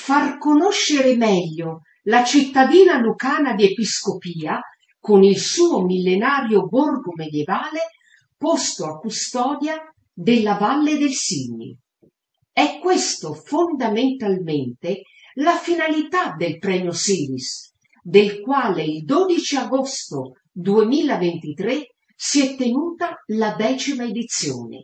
far conoscere meglio la cittadina lucana di Episcopia con il suo millenario borgo medievale posto a custodia della Valle del Sinni. È questo fondamentalmente la finalità del premio Siris, del quale il 12 agosto 2023 si è tenuta la 10ª edizione.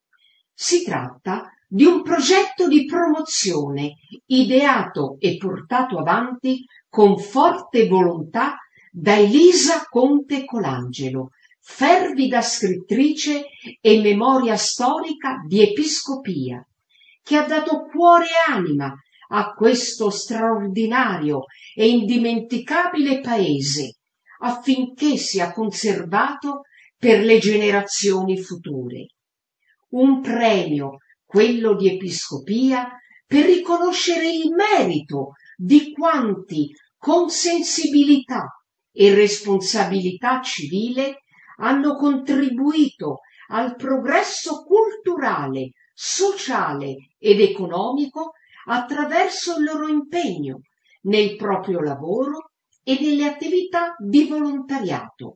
Si tratta di un progetto di promozione ideato e portato avanti con forte volontà da Elisa Conte Colangelo, fervida scrittrice e memoria storica di Episcopia, che ha dato cuore e anima a questo straordinario e indimenticabile paese, affinché sia conservato per le generazioni future. Un premio, quello di Episcopia, per riconoscere il merito di quanti, con sensibilità e responsabilità civile, hanno contribuito al progresso culturale, sociale ed economico attraverso il loro impegno nel proprio lavoro e nelle attività di volontariato.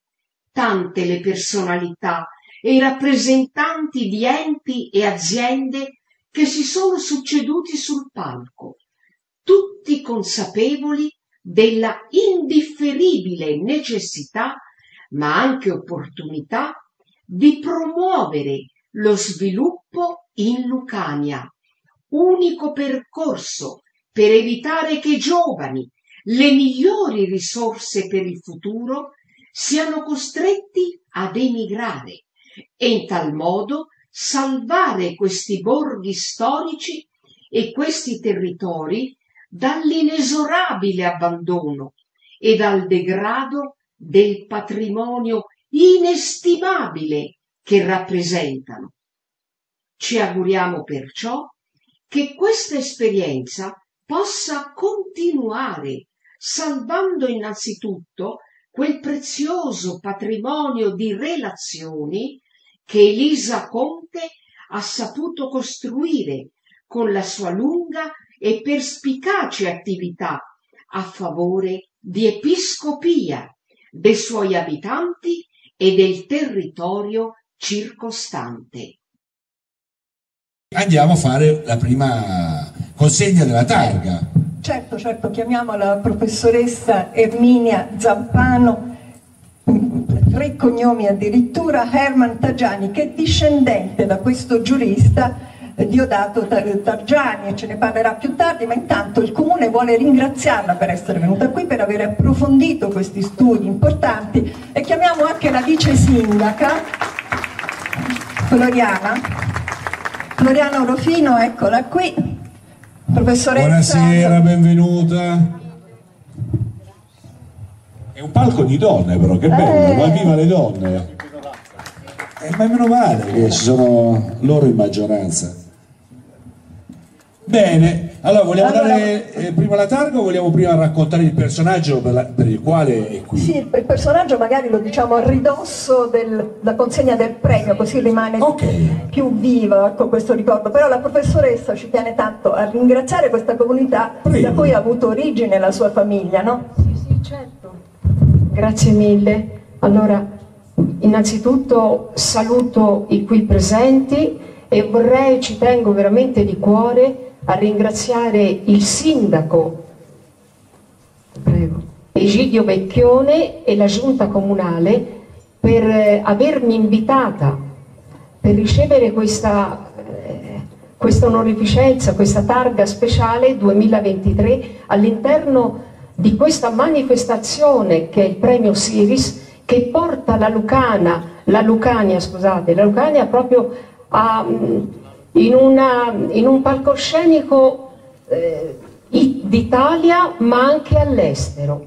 Tante le personalità e i rappresentanti di enti e aziende che si sono succeduti sul palco, tutti consapevoli della indifferibile necessità, ma anche opportunità, di promuovere lo sviluppo in Lucania, unico percorso per evitare che i giovani, le migliori risorse per il futuro, siano costretti ad emigrare e in tal modo salvare questi borghi storici e questi territori dall'inesorabile abbandono e dal degrado del patrimonio inestimabile che rappresentano. Ci auguriamo perciò che questa esperienza possa continuare, salvando innanzitutto quel prezioso patrimonio di relazioni che Elisa Conte ha saputo costruire con la sua lunga e perspicace attività a favore di Episcopia, dei suoi abitanti e del territorio circostante. Andiamo a fare la prima consegna della targa. Certo, chiamiamo la professoressa Erminia Zampano, 3 cognomi addirittura, Herman Tajani, che è discendente da questo giurista Diodato Targiani, e ce ne parlerà più tardi, ma intanto il Comune vuole ringraziarla per essere venuta qui, per aver approfondito questi studi importanti, e chiamiamo anche la vice sindaca Floriana Orofino, eccola qui. Professoressa. Buonasera, benvenuta. È un palco di donne però, che bello, ma viva le donne! Ma meno male che ci sono loro in maggioranza. Bene, allora vogliamo dare prima la targa o vogliamo prima raccontare il personaggio per il quale è qui? Sì, il personaggio magari lo diciamo a ridosso della consegna del premio, così rimane più viva con questo ricordo. Però la professoressa ci tiene tanto a ringraziare questa comunità da cui ha avuto origine la sua famiglia, no? Sì, certo. Grazie mille. Allora, innanzitutto saluto i qui presenti e ci tengo veramente di cuore a ringraziare il sindaco Egidio Vecchione e la giunta comunale per avermi invitata per ricevere questa onorificenza, questa targa speciale 2023 all'interno di questa manifestazione che è il premio Siris, che porta la Lucania proprio in un palcoscenico d'Italia ma anche all'estero.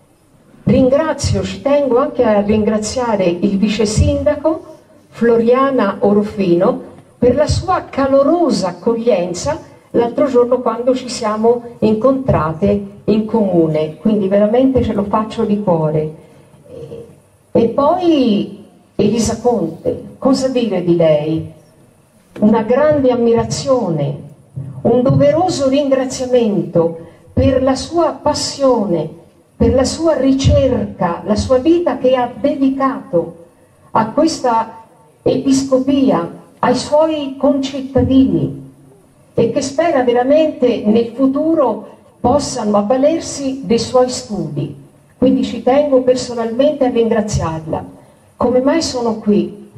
Ci tengo anche a ringraziare il vice sindaco Floriana Orofino per la sua calorosa accoglienza l'altro giorno quando ci siamo incontrate in comune, quindi veramente ce lo faccio di cuore. E poi Elisa Conte, cosa dire di lei? Una grande ammirazione, un doveroso ringraziamento per la sua passione, per la sua ricerca, la sua vita che ha dedicato a questa episcopia, ai suoi concittadini, e che spera veramente nel futuro possano avvalersi dei suoi studi. Quindi ci tengo personalmente a ringraziarla. Come mai sono qui?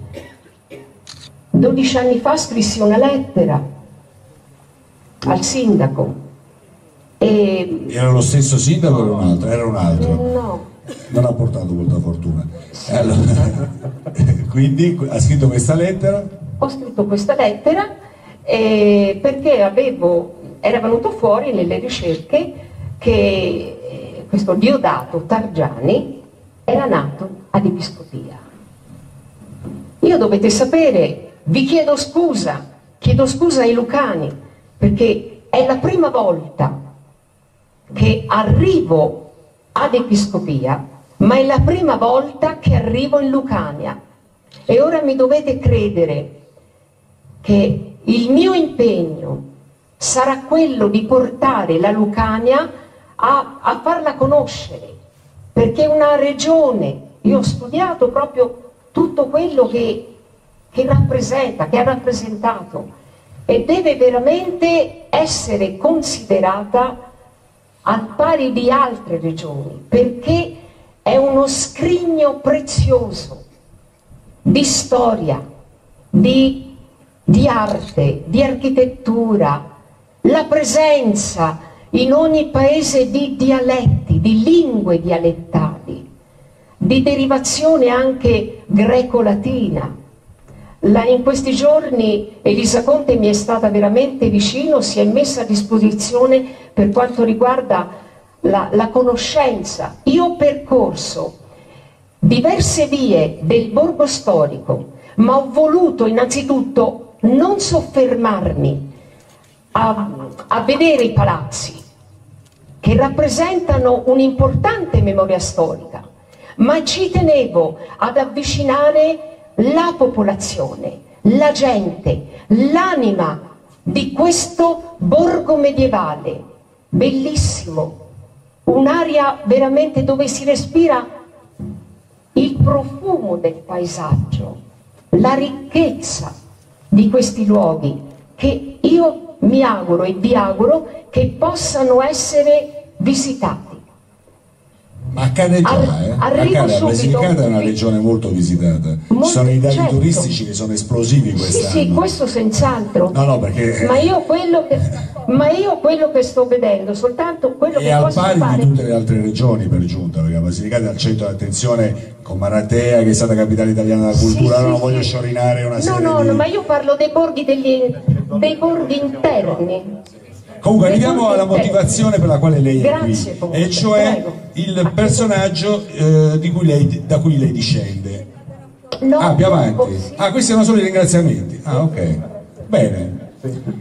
12 anni fa scrissi una lettera al sindaco. Era lo stesso sindaco o era un altro? Era un altro. No. Non ha portato molta fortuna. Allora, quindi ha scritto questa lettera? Ho scritto questa lettera perché era venuto fuori nelle ricerche che questo Diodato Targiani era nato ad Episcopia. Io, dovete sapere, vi chiedo scusa ai lucani, perché è la prima volta che arrivo ad Episcopia, ma è la prima volta che arrivo in Lucania. E ora mi dovete credere che il mio impegno sarà quello di portare la Lucania a farla conoscere, perché è una regione, io ho studiato proprio tutto quello che rappresenta, che ha rappresentato, e deve veramente essere considerata al pari di altre regioni, perché è uno scrigno prezioso di storia, di arte, di architettura, la presenza in ogni paese di dialetti, di lingue dialettali, di derivazione anche greco-latina. In questi giorni Elisa Conte mi è stata veramente vicino, si è messa a disposizione per quanto riguarda la conoscenza. Io ho percorso diverse vie del borgo storico, ma ho voluto innanzitutto non soffermarmi a vedere i palazzi, che rappresentano un'importante memoria storica, ma ci tenevo ad avvicinare la popolazione, la gente, l'anima di questo borgo medievale, bellissimo, un'area veramente dove si respira il profumo del paesaggio, la ricchezza di questi luoghi, che io mi auguro e vi auguro che possano essere visitati. Ma accade già, accade, la Basilicata è una regione molto visitata, ci sono i dati turistici che sono esplosivi quest'anno. Sì, questo senz'altro. No, perché... Ma io quello che sto vedendo, soltanto quello che posso fare... È al pari di tutte le altre regioni per giunta, perché la Basilicata è al centro dell'attenzione, con Maratea che è stata capitale italiana della cultura, non voglio sciorinare una serie di... No, ma io parlo dei borghi interni. Comunque arriviamo alla motivazione per la quale lei è qui, e cioè il personaggio da cui lei discende. No, più avanti. Questi erano solo i ringraziamenti. Ok. Bene.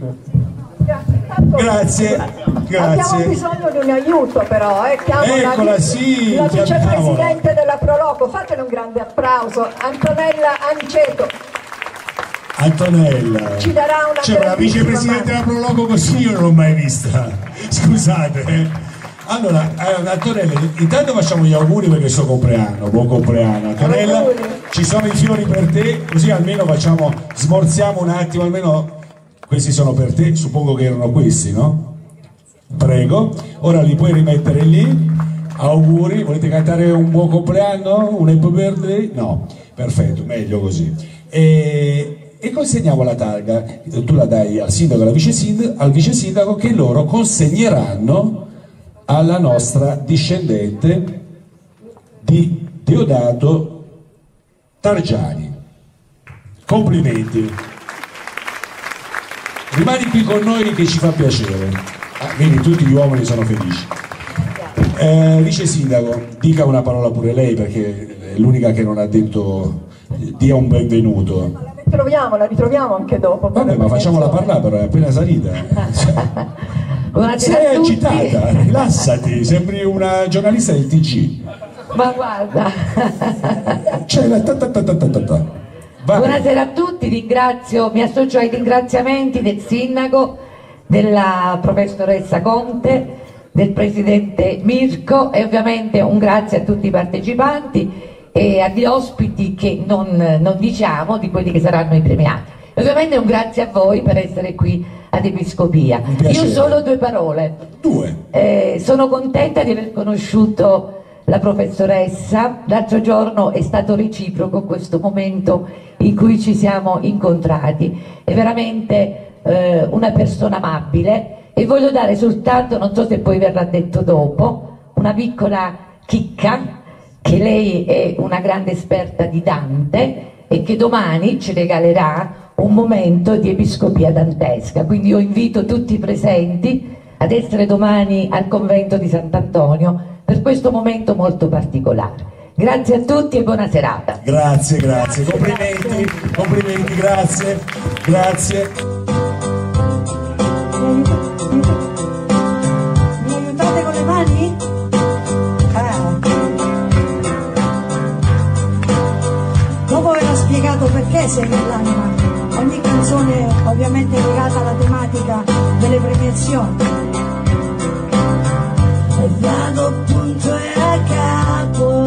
Grazie. Abbiamo bisogno di un aiuto però, chiamo eccola, sì, la vicepresidente della Proloco, fatele un grande applauso, Antonella Anceto. Antonella, ci darà una vicepresidente della Proloco così io non l'ho mai vista, scusate. Allora, Antonella, intanto facciamo gli auguri perché è il suo compleanno, buon compleanno Antonella, ci sono i fiori per te, così almeno smorziamo un attimo, almeno questi sono per te, suppongo che erano questi, no? Prego, ora li puoi rimettere lì, auguri, volete cantare un buon compleanno, un happy birthday? No, perfetto, meglio così. E consegniamo la targa, tu la dai al sindaco e al vice sindaco, che loro consegneranno alla nostra discendente di Diodato Targiani. Complimenti. Rimani qui con noi che ci fa piacere. Vedi, tutti gli uomini sono felici. Vice sindaco, dica una parola pure lei, perché è l'unica che non ha detto dia un benvenuto. La ritroviamo anche dopo. Vabbè, ma facciamola parlare, però è appena salita. Sei agitata, rilassati, sembri una giornalista del TG. Ma guarda. C'è la Buonasera a tutti, mi associo ai ringraziamenti del sindaco della professoressa Conte, del presidente Mirko, e ovviamente un grazie a tutti i partecipanti e agli ospiti che non diciamo, di quelli che saranno i premiati. E ovviamente un grazie a voi per essere qui ad Episcopia. Io solo 2 parole. Sono contenta di aver conosciuto la professoressa. L'altro giorno è stato reciproco questo momento in cui ci siamo incontrati. È veramente una persona amabile, e voglio dare soltanto, non so se poi verrà detto dopo, una piccola chicca, che lei è una grande esperta di Dante e che domani ci regalerà un momento di Episcopia dantesca. Quindi io invito tutti i presenti ad essere domani al convento di Sant'Antonio per questo momento molto particolare. Grazie a tutti e buona serata. Grazie, grazie, complimenti, grazie. Mi aiutate con le mani? Dopo aver spiegato perché sei nell'anima, ogni canzone ovviamente è legata alla tematica delle premiazioni. E vado punto e a capo,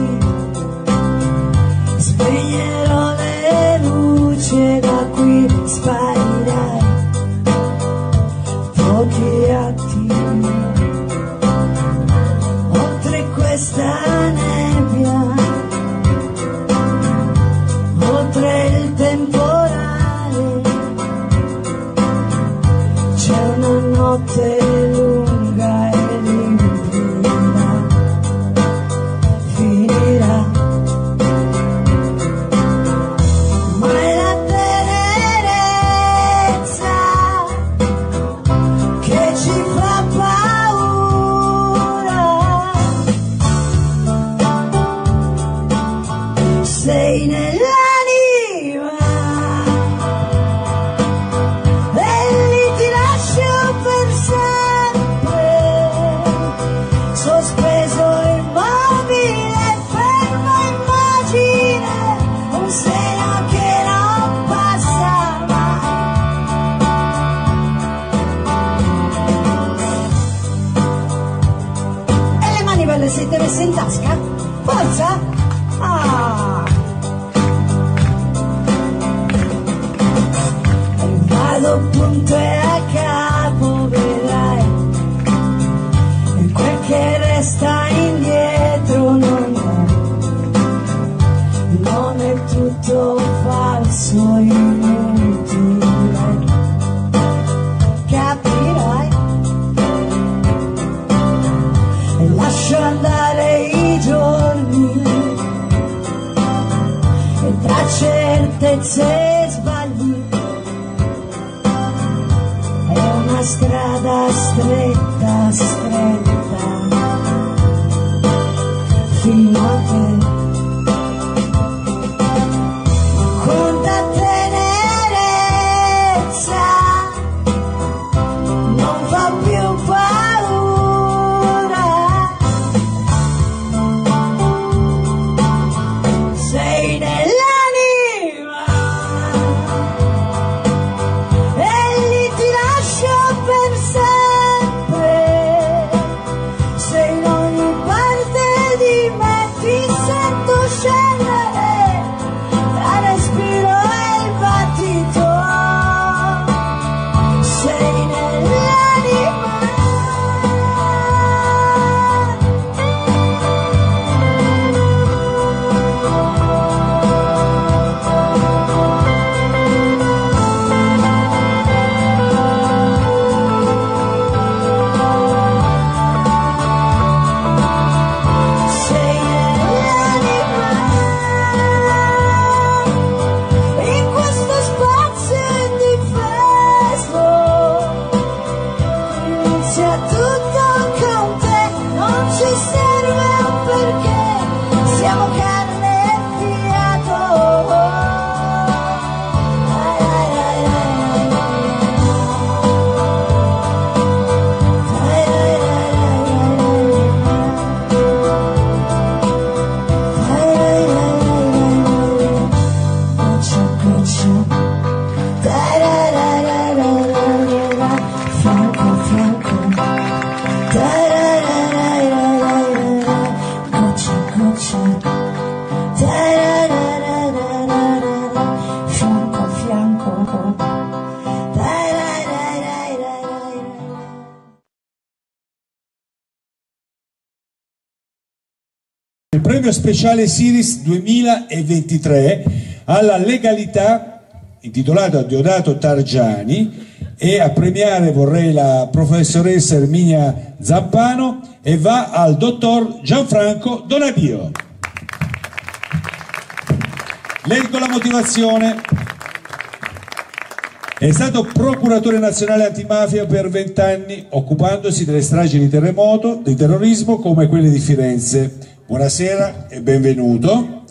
spegnerò le luci e da qui sparirai. Pochi attimi oltre questa nebbia, oltre il temporale, c'è una notte lunga e limpida, finirà. Ma è la tenerezza che ci fa paura. Sei nell'anima e lì ti lascio per sempre, sospeso immobile, ferma immagine, un segno che non passa mai. E le mani ve le siete messe in tasca? Forza! Ah! E vado punto e a capo, vedrai, e quel che resta indietro non è tutto falso, inutile, capirai. E lascio andare i giorni e tra certezze e sbagli è una strada stretta, fino a te. Quanta tenerezza non fa più paura. Sei nell'anima e lì ti lascio per sempre. Sei in ogni parte di me, ti sento scendere tra respiro e il battito. Sei nell'anima. Sei nell'anima. In questo spazio indifeso inizia tutto con te, non ci serve un perché, siamo carne e fiato. Ai, ai, ai, ai, ai, ai, ai, ai, ai, goccia, goccia, tarararararara, Il premio speciale Siris 2023 alla legalità, intitolato a Diodato Targiani, e a premiare vorrei la professoressa Erminia Zampano, e va al dottor Gianfranco Donadio. Leggo la motivazione. È stato procuratore nazionale antimafia per 20 anni, occupandosi delle stragi di terremoto, di terrorismo come quelle di Firenze. Buonasera e benvenuto.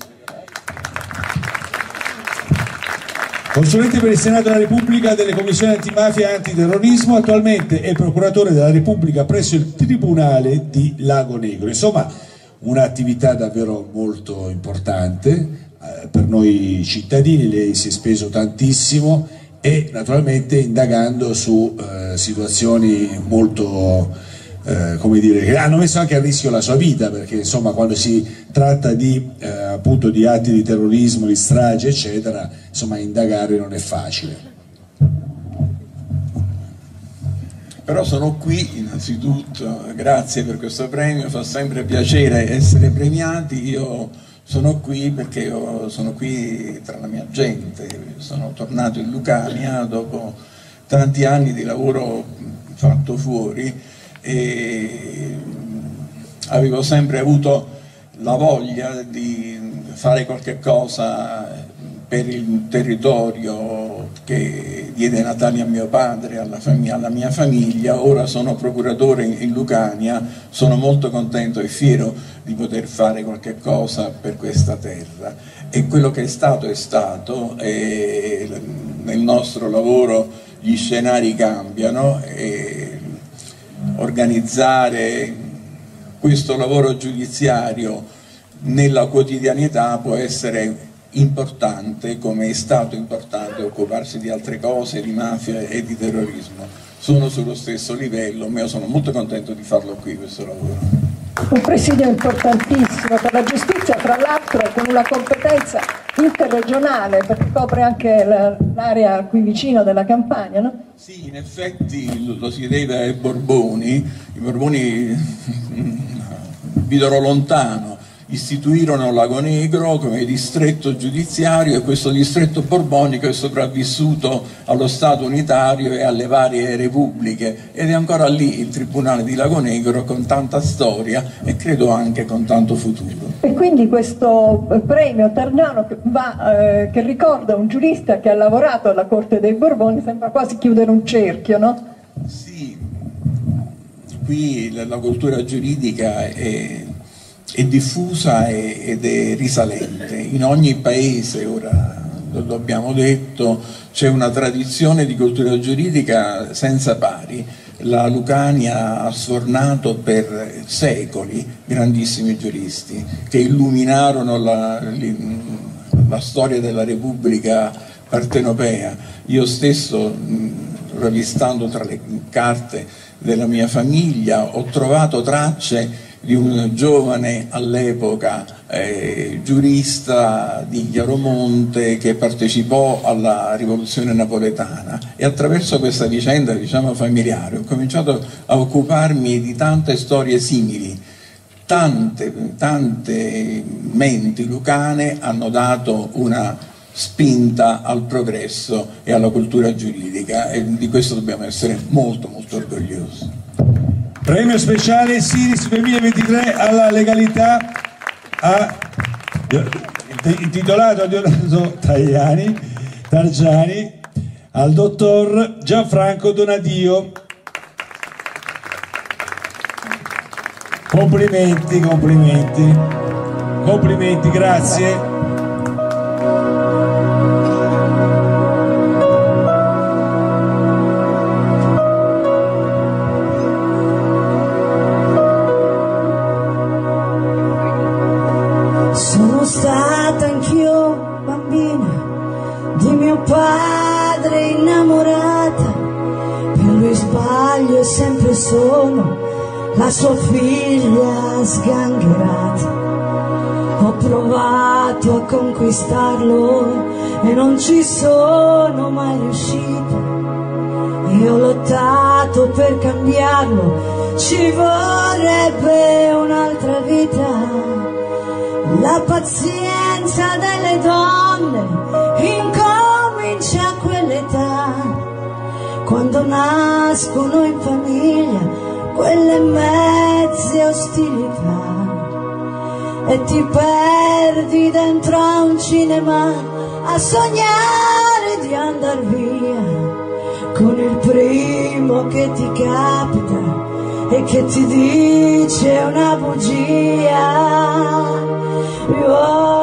Consulente per il Senato della Repubblica delle commissioni antimafia e antiterrorismo, attualmente è procuratore della Repubblica presso il Tribunale di Lago Negro. Insomma, un'attività davvero molto importante per noi cittadini. Lei si è speso tantissimo e naturalmente indagando su situazioni molto come dire, che hanno messo anche a rischio la sua vita, perché insomma quando si tratta di appunto di atti di terrorismo, di strage eccetera, insomma indagare non è facile. Però sono qui innanzitutto, grazie per questo premio, fa sempre piacere essere premiati. Io sono qui perché io sono qui tra la mia gente, sono tornato in Lucania dopo tanti anni di lavoro fatto fuori e avevo sempre avuto la voglia di fare qualche cosa per il territorio che diede natali a mio padre, alla mia famiglia. Ora sono procuratore in Lucania, sono molto contento e fiero di poter fare qualche cosa per questa terra, e quello che è stato, e nel nostro lavoro gli scenari cambiano, e organizzare questo lavoro giudiziario nella quotidianità può essere importante, come è stato importante occuparsi di altre cose, di mafia e di terrorismo. Sono sullo stesso livello, ma io sono molto contento di farlo qui questo lavoro. Un presidio importantissimo per la giustizia, tra l'altro con una competenza interregionale, perché copre anche l'area qui vicino della Campania, no? Sì, in effetti lo si deve ai Borboni. I Borboni videro lontano, istituirono Lago Negro come distretto giudiziario, e questo distretto borbonico è sopravvissuto allo Stato unitario e alle varie repubbliche, ed è ancora lì il Tribunale di Lago Negro, con tanta storia e credo anche con tanto futuro. E quindi questo premio Targiano che ricorda un giurista che ha lavorato alla Corte dei Borboni sembra quasi chiudere un cerchio, no? Sì, qui la cultura giuridica è diffusa ed è risalente. In ogni paese, ora lo abbiamo detto, c'è una tradizione di cultura giuridica senza pari. La Lucania ha sfornato per secoli grandissimi giuristi che illuminarono la storia della Repubblica partenopea. Io stesso, ravvistando tra le carte della mia famiglia, ho trovato tracce di un giovane all'epoca giurista di Chiaromonte che partecipò alla rivoluzione napoletana, e attraverso questa vicenda, diciamo, familiare ho cominciato a occuparmi di tante storie simili. Tante menti lucane hanno dato una spinta al progresso e alla cultura giuridica, e di questo dobbiamo essere molto molto orgogliosi. Premio speciale Siris 2023 alla legalità, intitolato a Diodato Targiani, al dottor Gianfranco Donadio. Complimenti, grazie. Sono stata anch'io bambina di mio padre innamorata, per lui sbaglio e sempre sono la sua figlia sgangherata. Ho provato a conquistarlo e non ci sono mai riuscita, e ho lottato per cambiarlo, ci vorrebbe un'altra vita. La pazienza delle donne incomincia a quell'età, quando nascono in famiglia quelle mezze ostilità, e ti perdi dentro a un cinema a sognare di andar via con il primo che ti capita e che ti dice una bugia.